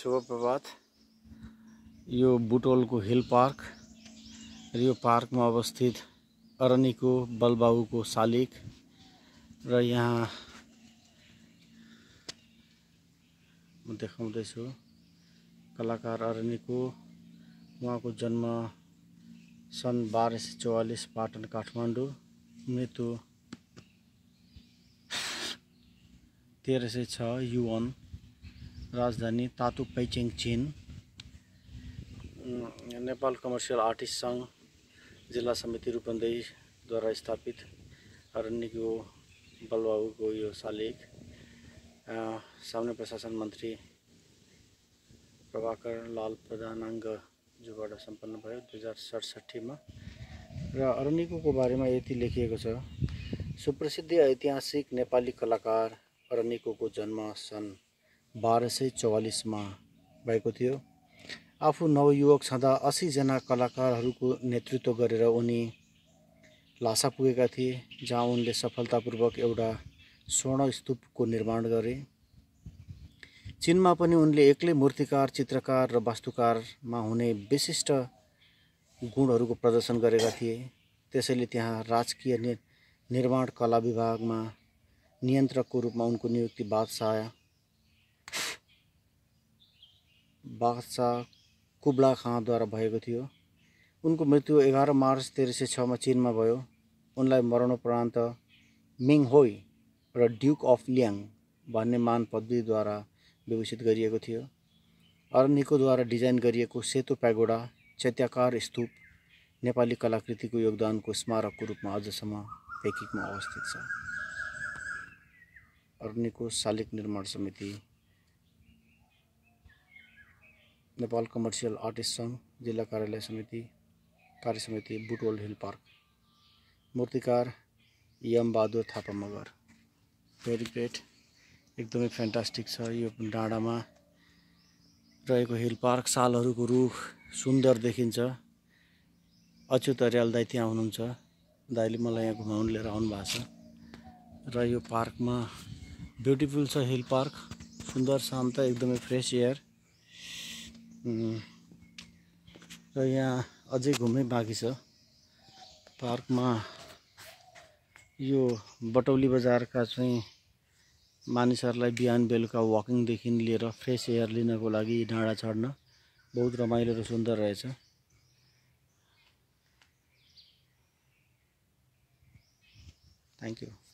शुभ प्रभात। यो बुटवलको hill park र यो पार्कमा अवस्थित अरनिको बलबाबुको शालिग र यहाँ म देखाउँदैछु कलाकार अरनिको। उहाँको जन्म सन् 1244 पाटन काठमाडौँ, मृत्यु 1306 युवन, राजधानी तातु पैचेङ चीन। नेपाल कमर्सियल आर्टिस्ट संघ जिल्ला समिति रूपन्देहीद्वारा स्थापित अरनिको बलबाबुको यो शालिग सामान्य प्रशासन मन्त्री प्रभाकर लाल प्रधानाङ्गज्यूबाट सम्पन्न भयो 2067 मा। र अरनिको बारेमा यति लेखिएको छ। सुप्रसिद्ध ऐतिहासिक नेपाली कलाकार अरनिको जन्म सन् 1244 मा भएको थियो। आफू नवयुवक छँदा 80 जना कलाकारहरूको नेतृत्व गरेर उनी ल्हासा पुगेका थिए, जहाँ उनले सफलतापूर्वक एउटा स्वर्ण स्तूपको निर्माण गरे। चीनमा पनि उनले एक्लै मूर्तिकार, चित्रकार र वास्तुकारमा हुने विशिष्ट गुणहरूको प्रदर्शन गरेका थिए। त्यसैले त्यहाँ राजकीय निर्माण कला विभागमा नियन्त्रकको रूपमा उनको नियुक्ति बादशाह कुब्ला खाँद्वारा भएको थियो। उनको मृत्यु 11 मार्च 1306 मा चीनमा भयो। उनलाई मरणोपरान्त मिङहोई र ड्युक अफ ल्याङ भन्ने मान पदवीद्वारा विभूषित गरिएको थियो। अरनिकोद्वारा डिजाइन गरिएको सेतो प्यागोडा चैत्याकार स्तूप नेपाली कलाकृतिको योगदानको स्मारकको रूपमा अझसम्म पेकिङमा अवस्थित छ। अरनिको शालिग निर्माण समिति, नेपाल कमर्सियल आर्टिस्ट संघ जिल्ला कार्यालय समिति, कार्य समिति, बुटवल हिल पार्क। मूर्तिकार यमबहादुर थापा मगर। भेरी ग्रेट, एकदमै फ्यान्टास्टिक छ। यो डाँडामा रहेको हिल पार्क, सालहरूको रुख सुन्दर देखिन्छ। अच्युत अर्याल दाइ त्यहाँ हुनुहुन्छ। दाइले मलाई यहाँ घुमाउनु लिएर आउनु भएको छ। र यो पार्कमा ब्युटिफुल छ हिल पार्क, सुन्दर शान्त, एकदमै फ्रेस एयर। र यहाँ अझै घुम्नै बाँकी छ पार्कमा। यो बटौली बजारका चाहिँ मानिसहरूलाई बिहान बेलुका वाकिङदेखि लिएर फ्रेस एयर लिनको लागि डाँडा चढ्न बहुत रमाइलो र सुन्दर रहेछ। Thank you.